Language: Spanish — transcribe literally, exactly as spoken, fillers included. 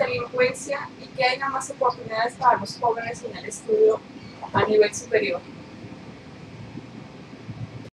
delincuencia y que haya más oportunidades para los jóvenes en el estudio a nivel superior.